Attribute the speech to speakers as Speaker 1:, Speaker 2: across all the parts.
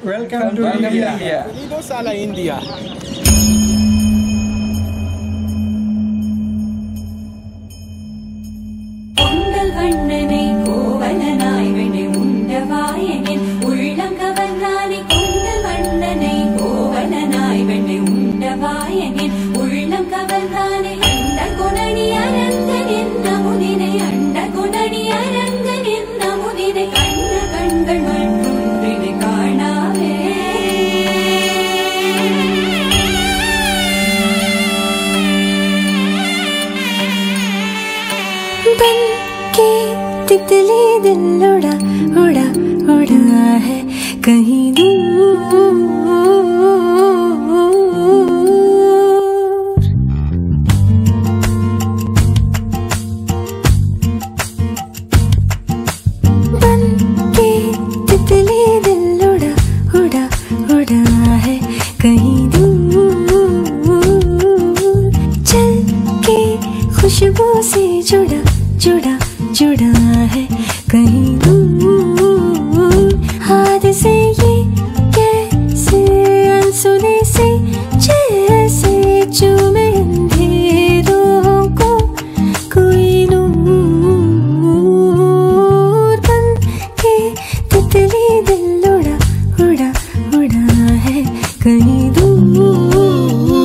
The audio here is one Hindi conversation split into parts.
Speaker 1: Welcome to India.
Speaker 2: Bienvenidos a la India.
Speaker 3: तितली दिल उड़ा उड़ा उड़ा है कहीं दूर। बन के तितली दिल उड़ा उड़ा उड़ा है कहीं दूर। चल के खुशबू से जुड़ा जुड़ा जुड़ा है कहीं दूर। हाथ से ये कैसे अनसुने से जैसे चूमे अंधेरों को कोई नूर। बन के तितली दिल उड़ा उड़ा उड़ा है कहीं दूर।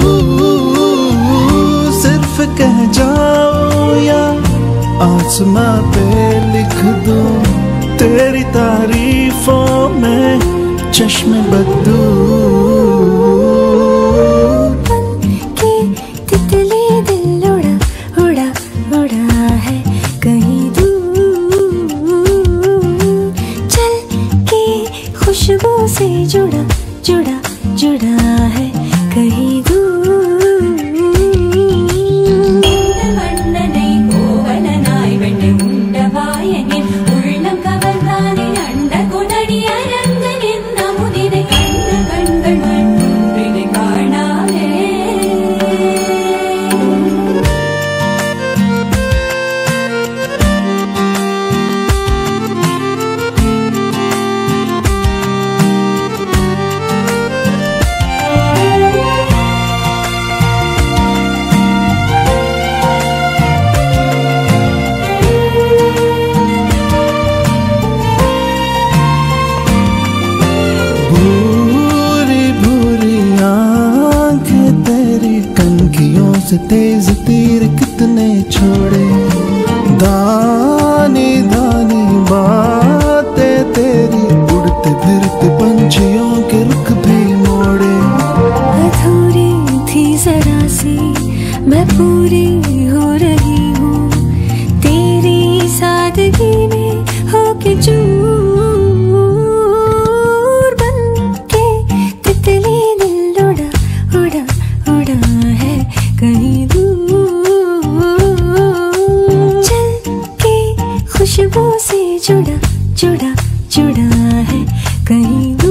Speaker 4: सिर्फ कह जाओ या आसमां पे लिख दूं तेरी तारीफों में चश्मे बदलू।
Speaker 3: बन के तितली दिल उड़ा उड़ा उड़ा है कहीं दूर। चल के खुशबू से जुड़ा जुड़ा जुड़ा है कहीं दूर।
Speaker 4: से तेज तीर कितने छोड़े, दानी दानी बातें तेरी, उड़ते फिरते पंछियों के रुख भी मोड़े।
Speaker 3: अधूरी थी जरा सी मैं पूरी हो रही हूँ तेरी सादगी में होके चूर। बन के तितली दिल उड़ा उड़ा उड़ा है कहीं दूर। चल के खुशबू से जुड़ा जुड़ा जुड़ा है कहीं दूर।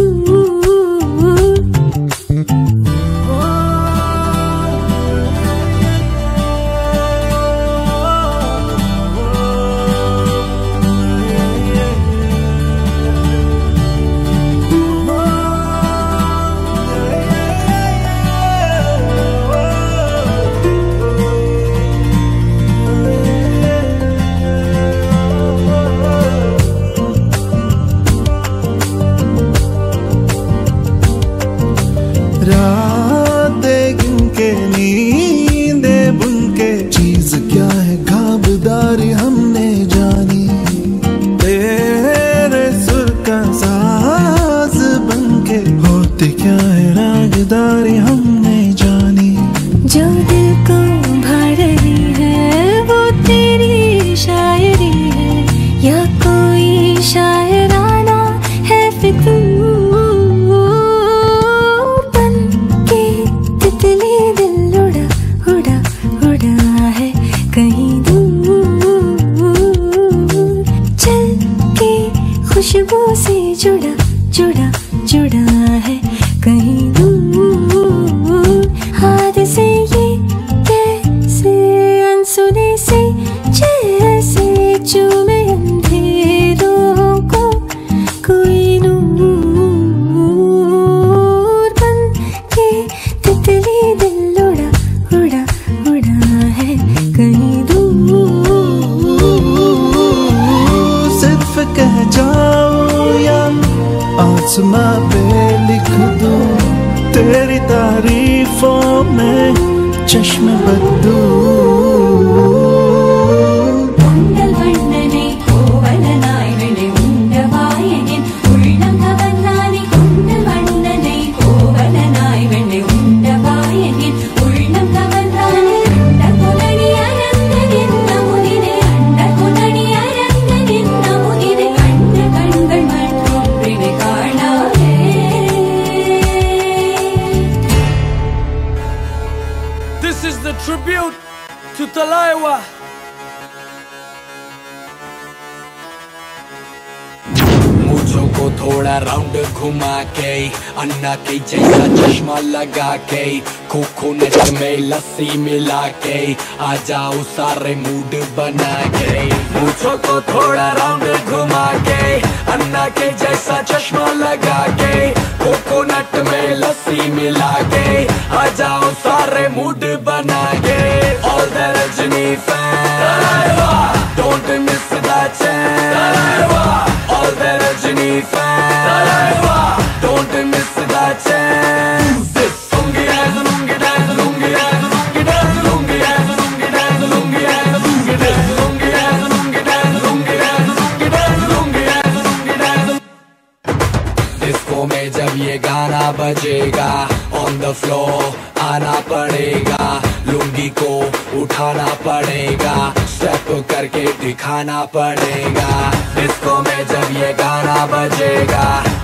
Speaker 4: रातें गिन के नींदे बुन के, चीज क्या है खाबदारी हमने जानी, तेरे सुर का साज बन के होती क्या है रागदारी हमने जानी।
Speaker 3: जो दिल को भा रही है वो तेरी शायरी है या कोई शायराना है फितूर। खुशबू से जुड़ा जुड़ा जुड़ा है कहीं दूर। हाथ से ये कैसे
Speaker 4: में बदलू
Speaker 1: This is the tribute to Talaiwa.
Speaker 2: मुझों को थोड़ा राउंड घुमा के अन्ना के जैसा चश्मा लगा के कोकोनट में लस्सी मिला के आ जाओ सारे मूड बना के मुझों को थोड़ा राउंड घुमा के अन्ना के जैसा चश्मा लगा के कोकोनट में लस्सी मिला के आ जाओ सारे मूड बना के All the Rajni fans, don't miss that chance. All the Rajni fans, don't miss that chance. Lungi dance, lungi dance, lungi dance, lungi dance, lungi dance, lungi dance, lungi dance, lungi dance, lungi dance, lungi dance, lungi dance, lungi dance, lungi dance, lungi dance. Disco में जब ये गाना बजेगा on the floor आना पड़ेगा लुंगी को उठाना पड़ेगा स्टेप करके दिखाना पड़ेगा डिस्को में जब ये गाना बजेगा